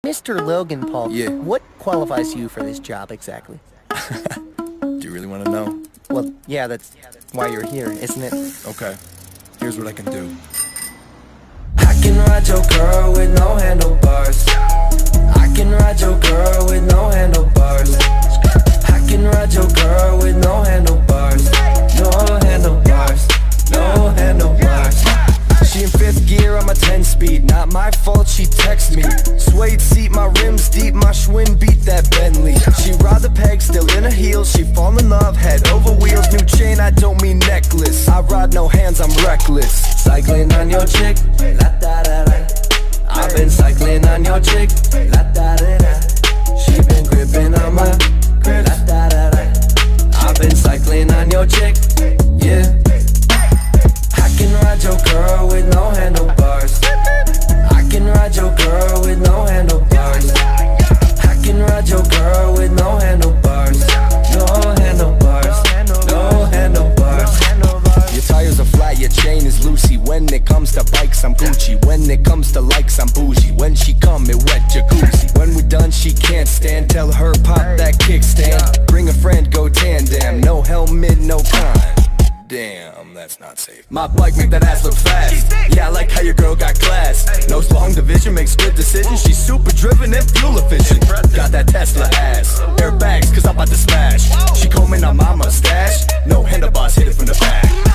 Mr. Logan, Paul, Yeah. what qualifies you for this job exactly? Do you really want to know? Well, yeah, that's why you're here, isn't it? Okay, here's what I can do. I can ride your girl with no handlebars. I can ride your girl with no handlebars. I can ride your girl with no handlebars. No handlebars, no handlebars. She in 5th gear, I'm a 10-speed. Not my fault, she texts me. Suede seat, my rims deep, my Schwinn beat that Bentley. She ride the peg, still in her heels. She fall in love, head over wheels. New chain, I don't mean necklace. I ride no hands, I'm reckless. Cycling on your chick, la da da da. I've been cycling on your chick, la da da da. She been gripping on my grip, la da da da. I've been cycling on your chick, yeah. I can ride your girl with no handlebars. I can ride your girl with no handlebars. I can ride your girl with no handlebars. No handlebars, no handlebars. Your tires are flat, your chain is loosey. When it comes to bikes, I'm Gucci. When it comes to likes, I'm bougie. When she come, it wet jacuzzi. When we done, she can't stand. Tell her pop that kickstand. Bring a friend, go tandem. No helmet, no con. Damn, that's not safe. My bike make that ass look fast. Yeah, I like how your girl got class. No long division, makes good decisions. She's super driven and fuel efficient. Got that Tesla ass. Airbags, cause I'm about to smash. She combing on my mustache. No handlebars, hit it from the back.